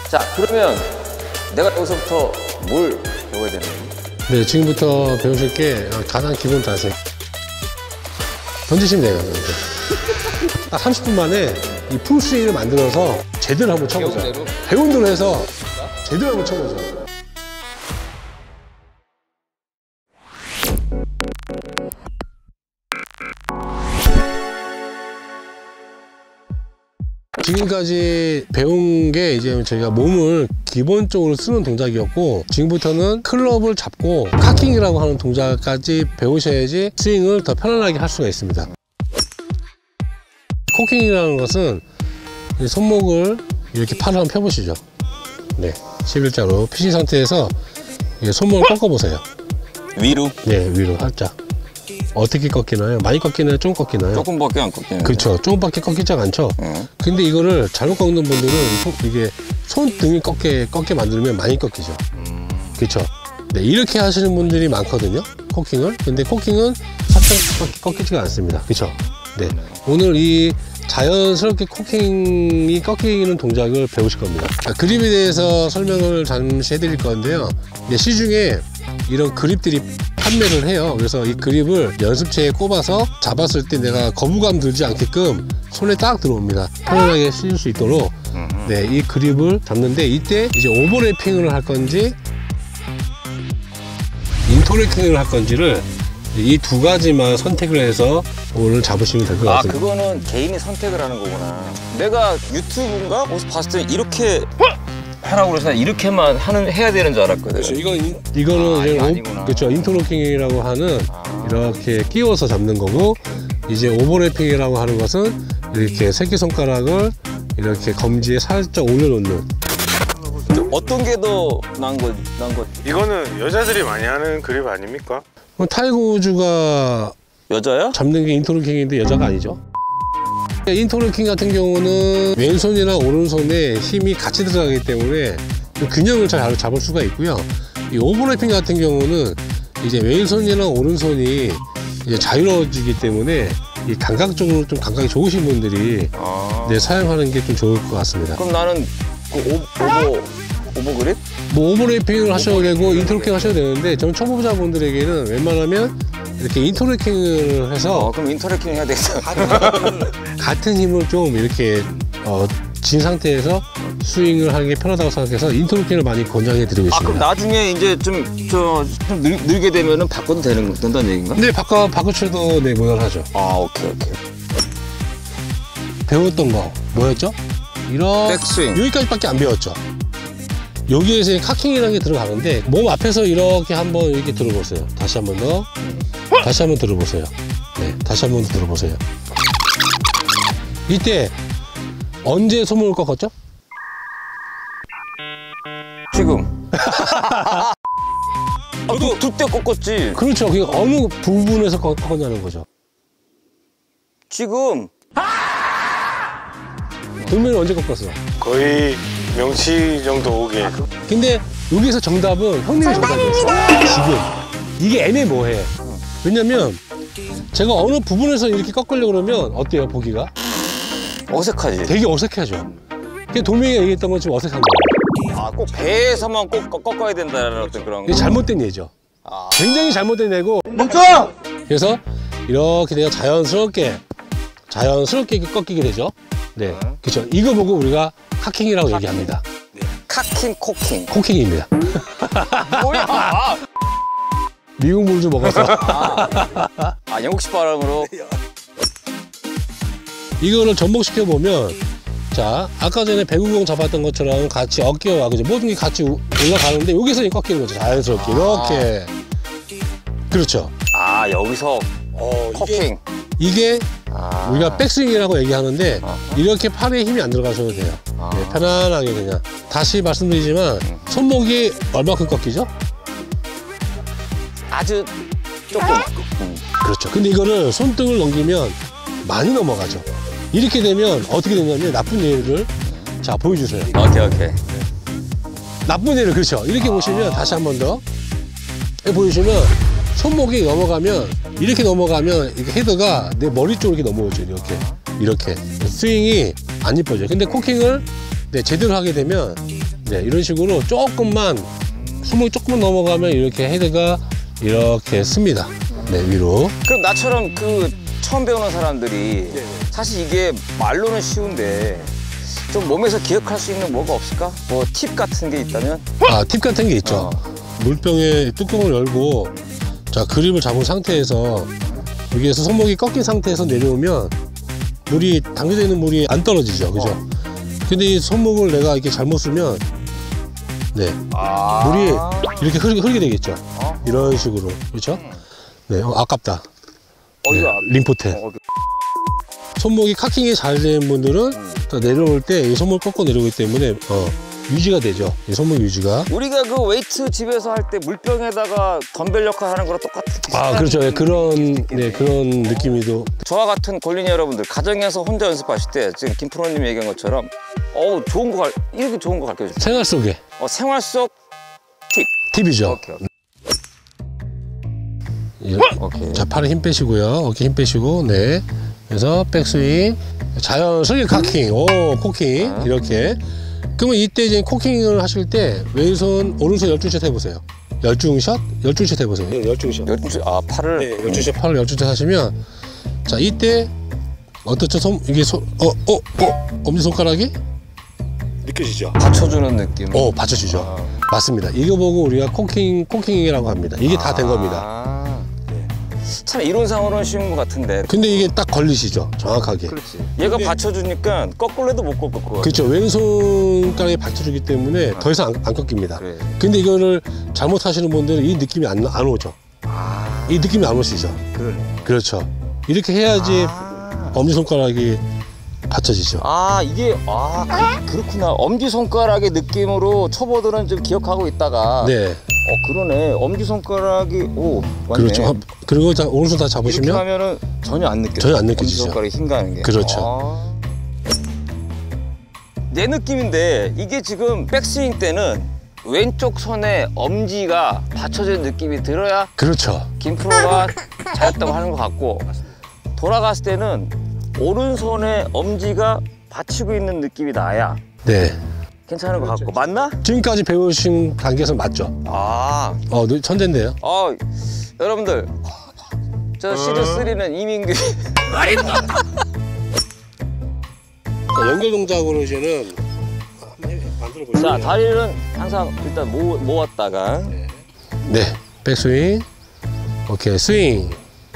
자, 그러면 내가 여기서부터 뭘 배워야 되는 거니? 네, 지금부터 배우실 게 가장 기본 자세. 던지시면 돼요. 딱 30분 만에 이 풀스윙을 만들어서 제대로 한번 쳐보자. 배운 대로? 배운 대로 해서 제대로 한번 쳐보자. 지금까지 배운 게 이제 저희가 몸을 기본적으로 쓰는 동작이었고, 지금부터는 클럽을 잡고 카킹이라고 하는 동작까지 배우셔야지 스윙을 더 편안하게 할 수가 있습니다. 코킹이라는 것은 손목을 이렇게 팔을 한번 펴보시죠. 네, 11자로 피신 상태에서 손목을 꺾어보세요. 위로? 네, 위로 살짝. 어떻게 꺾이나요? 많이 꺾이나요? 조금 꺾이나요? 조금밖에 안 꺾이는데. 그렇죠. 조금밖에 꺾이지 않죠. 근데 이거를 잘못 꺾는 분들은 이게 손등이 꺾게 만들면 많이 꺾이죠. 그렇죠. 네, 이렇게 하시는 분들이 많거든요. 코킹을. 근데 코킹은 살짝 꺾이지가 않습니다. 그렇죠. 네. 오늘 이 자연스럽게 코킹이 꺾이는 동작을 배우실 겁니다. 그립에 대해서 설명을 잠시 해드릴 건데요. 시중에 이런 그립들이 판매를 해요. 그래서 이 그립을 연습체에 꼽아서 잡았을 때 내가 거부감 들지 않게끔 손에 딱 들어옵니다. 편안하게 쓸 수 있도록. 네, 이 그립을 잡는데 이때 이제 오버래핑을 할 건지 인터래킹을 할 건지를 이 두 가지만 선택을 해서 오늘 잡으시면 될 것 같습니다. 그거는 개인이 선택을 하는 거구나. 내가 유튜브인가? 어디서 봤을 때 이렇게 하라고 그래서 이렇게만 해야 되는 줄 알았거든. 그렇죠. 이거는 이제 그렇죠. 인터로킹이라고 하는 이렇게 끼워서 잡는 거고, 이제 오버래핑이라고 하는 것은 이렇게 새끼손가락을 이렇게 검지에 살짝 올려놓는. 어떤 게 더 나은 거? 이거는 여자들이 많이 하는 그립 아닙니까? 타이거우즈가 여자야? 잡는 게 인터로킹인데 여자가 아니죠. 인터로킹 같은 경우는 왼손이나 오른손에 힘이 같이 들어가기 때문에 균형을 잘 잡을 수가 있고요. 이 오버래핑 같은 경우는 이제 왼손이나 오른손이 이제 자유로워지기 때문에 이 감각적으로 좀 감각이 좋으신 분들이 네, 사용하는 게 좀 좋을 것 같습니다. 그럼 나는 그 오버그립? 뭐 오버래핑을 하셔도 되고 인터로킹 하셔도 되는데, 저는 초보자분들에게는 웬만하면 이렇게 인터래킹을 해서 그럼 인터래킹 해야 되겠어. 같은 힘을 좀 이렇게 진 상태에서 스윙을 하는 게 편하다고 생각해서 인터로킹을 많이 권장해 드리고 있습니다. 그럼 나중에 이제 좀 늘게 되면은 바꿔도 된다는 얘기인가? 네, 바꿔쳐도 네, 무난하죠. 오케이. 배웠던 거 뭐였죠? 이런 백스윙. 여기까지밖에 안 배웠죠. 여기에서 카킹이라는 게 들어가는데, 몸 앞에서 이렇게 한번 이렇게 들어보세요. 다시 한번 더. 다시 한번 들어보세요. 네, 다시 한번 더 들어보세요. 이때 언제 손목을 꺾었죠? 지금. 두 때 꺾었지. 그렇죠. 그게 어느 부분에서 꺾었냐는 거죠. 지금. 동면을 언제 꺾었어? 거의 명치 정도 오게. 근데 여기서 정답은 형님이 정답이었어. 지금 이게 애매모호해. 왜냐면 제가 어느 부분에서 이렇게 꺾으려고 그러면 어때요, 보기가? 어색하지. 되게 어색하죠. 그게 동명이가 얘기했던 건 지금 어색한 거예요. 꼭 배에서만 꼭 꺾어야 된다는 어떤 그런 이게 거. 잘못된 예죠. 굉장히 잘못된 예고. 멈춰! 그래서 이렇게 내가 자연스럽게 이렇게 꺾이게 되죠. 네, 그렇죠. 이거 보고 우리가 카킹이라고 얘기합니다. 카킹, 코킹. 코킹입니다. 뭐야? 미국 물주 먹어서. 영국식 발음으로. 이거를 접목시켜 보면, 자, 아까 전에 배구공 잡았던 것처럼 같이 어깨와 그죠, 모든 게 같이 올라가는데 여기서 꺾이는 거죠. 자연스럽게 이렇게. 그렇죠. 여기서 코킹. 이게 우리가 백스윙이라고 얘기하는데, 이렇게 팔에 힘이 안 들어가셔도 돼요. 네, 편안하게 그냥. 다시 말씀드리지만 손목이 얼마큼 꺾이죠? 아주 조금. 그렇죠. 근데 이거를 손등을 넘기면 많이 넘어가죠. 이렇게 되면 어떻게 되냐면 나쁜 예를 자 보여주세요. 오케이. 나쁜 예를 그렇죠. 이렇게 보시면 다시 한 번 더 보여주시면 손목이 넘어가면 이렇게 헤드가 내 머리 쪽으로 이렇게 넘어오죠. 이렇게 스윙이 안 이뻐져요. 근데 코킹을 제대로 하게 되면 네, 이런 식으로 조금만 손목이 조금만 넘어가면 이렇게 헤드가 이렇게 씁니다. 네, 위로. 그럼 나처럼 그 처음 배우는 사람들이 사실 이게 말로는 쉬운데 좀 몸에서 기억할 수 있는 뭐가 없을까? 뭐 팁 같은 게 있다면? 아, 팁 같은 게 있죠. 물병에 뚜껑을 열고 자, 그립을 잡은 상태에서 여기에서 손목이 꺾인 상태에서 내려오면 물이 담겨져 있는 물이 안 떨어지죠, 그죠? 근데 이 손목을 내가 이렇게 잘못 쓰면 네, 물이 이렇게 흐르게 되겠죠. 이런 식으로, 그렇죠? 네, 아깝다. 네, 림포텐. 손목이 카킹이 잘 된 분들은 내려올 때 이 손목 꺾고 내려오기 때문에 유지가 되죠. 이 손목 유지가. 우리가 그 웨이트 집에서 할 때 물병에다가 덤벨 역할 하는 거랑 똑같은. 아, 그렇죠. 네, 그런 느낌이도. 저와 같은 골린이 여러분들 가정에서 혼자 연습하실 때 지금 김프로님이 얘기한 것처럼 좋은 거 이렇게 좋은 거 가르쳐 주세요. 생활 속에. 생활 속 팁이죠. 오케이. 오케이. 자, 팔에 힘 빼시고요. 어깨 힘 빼시고, 네. 그래서 백스윙, 자연스럽게 카킹, 코킹 이렇게. 그러면 이때 이제 코킹을 하실 때 왼손, 오른손 12샷 해보세요. 12샷? 12샷 해보세요. 네, 12샷. 팔을. 네, 12샷. 팔을 12샷 하시면, 자, 이때 어떻죠? 이게 엄지손가락이 느껴지죠? 받쳐주는 느낌. 받쳐주죠. 맞습니다. 이거 보고 우리가 코킹이라고 합니다. 이게 다 된 겁니다. 참 이론상으로는 쉬운 것 같은데. 근데 이게 딱 걸리시죠? 정확하게. 그렇지. 얘가 받쳐주니까 거꾸로 해도 못 꺾을 것 같아. 그렇죠. 왼손가락이 받쳐주기 때문에 더 이상 안 꺾입니다. 그래. 근데 이거를 잘못하시는 분들은 이 느낌이 안 오죠. 이 느낌이 안 오시죠. 그러네. 그렇죠. 이렇게 해야지 엄지손가락이 받쳐지죠. 이게 그렇구나. 엄지손가락의 느낌으로 초보들은 좀 기억하고 있다가 네. 그러네. 엄지손가락이 맞네. 그렇죠. 그리고 오른손 다 이렇게 잡으시면 하면은 전혀 안 느껴져. 전혀 안 느껴지죠. 엄지손가락이 힘 가는 게. 그렇죠. 내 느낌인데 이게 지금 백스윙 때는 왼쪽 손에 엄지가 받쳐지는 느낌이 들어야 그렇죠. 김프로가 잘했다고 하는 것 같고 돌아갔을 때는 오른손에 엄지가 받치고 있는 느낌이 나야 네. 괜찮은 것 같고. 맞나? 지금까지 배우신 단계에서 맞죠? 천재인데요. 여러분들 저 시즌3는 이민규 연결 동작으로 이제는 한번 만들어 보시죠. 자, 다리는 항상 일단 모았다가 네, 백스윙. 오케이, 스윙.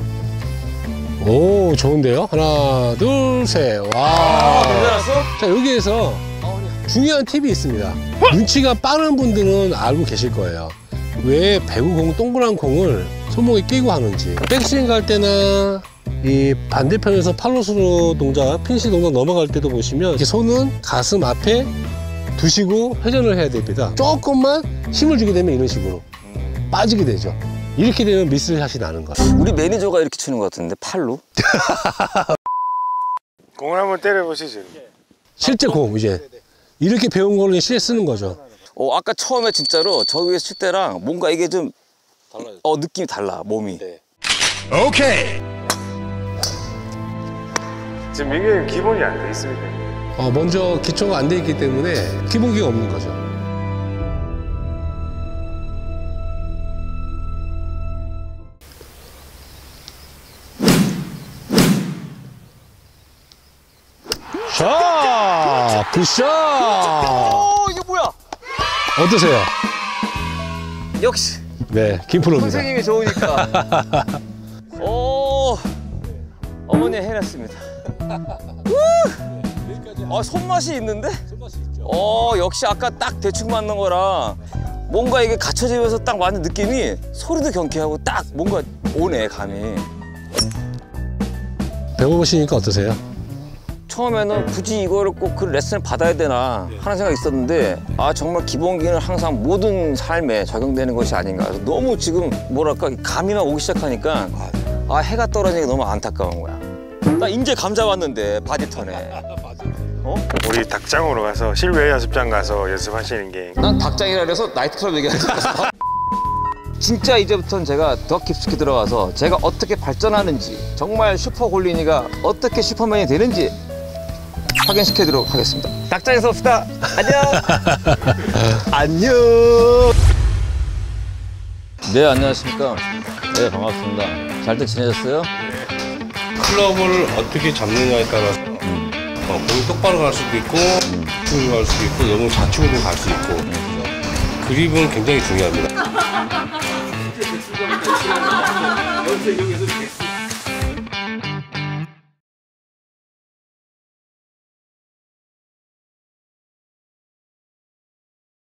오, 좋은데요? 하나, 둘, 셋. 와. 괜찮았어? 자, 여기에서 중요한 팁이 있습니다. 눈치가 빠른 분들은 알고 계실 거예요. 왜 배구 공, 동그란 공을 손목에 끼고 하는지. 백스윙 갈 때나 이 반대편에서 팔로스로 동작, 핀시 동작 넘어갈 때도 보시면 이렇게 손은 가슴 앞에 두시고 회전을 해야 됩니다. 조금만 힘을 주게 되면 이런 식으로 빠지게 되죠. 이렇게 되면 미스샷이 나는 거예요. 우리 매니저가 이렇게 치는 것 같은데 팔로? 공을 한번 때려보시죠. 실제 공 이제 이렇게 배운 걸로 실제 쓰는 거죠. 아까 처음에 진짜로 저 위에서 칠 때랑 뭔가 이게 좀 느낌이 달라 몸이. 네. 오케이. 지금 민규님 기본이 안 돼 있습니다. 먼저 기초가 안 돼 있기 때문에 기본기가 없는 거죠. 자, 굿샷! 이게 뭐야? 어떠세요? 역시 네, 김프로입니다. 선생님이 좋으니까. 어머니 해냈습니다. 손맛이 있는데? 역시 아까 딱 대충 맞는 거랑 뭔가 이게 갖춰지면서 딱 맞는 느낌이 소리도 경쾌하고 딱 뭔가 오네, 감이. 배워보시니까 어떠세요? 처음에는 굳이 이거를 꼭 그 레슨을 받아야 되나 하는 생각이 있었는데 정말 기본기는 항상 모든 삶에 적용되는 것이 아닌가. 그래서 너무 지금 뭐랄까 감이만 오기 시작하니까 해가 떨어지는 게 너무 안타까운 거야. 나 이제 감 잡았는데 바디턴에. 우리 닭장으로 가서 실외 연습장 가서 연습하시는 게. 난 닭장이라 그래서 나이트클럽 얘기하는 거야. 진짜 이제부터는 제가 더 깊숙이 들어가서 제가 어떻게 발전하는지 정말 슈퍼 골린이가 어떻게 슈퍼맨이 되는지 확인시켜드리도록 하겠습니다. 닭장에서 봅시다. 안녕. 안녕. 네, 안녕하십니까. 네, 반갑습니다. 잘들 지내셨어요? 클럽을 어떻게 잡느냐에 따라서 공이 똑바로 갈 수도 있고 우측으로 갈 수도 있고 너무 좌측으로 갈 수 있고 그립은 굉장히 중요합니다.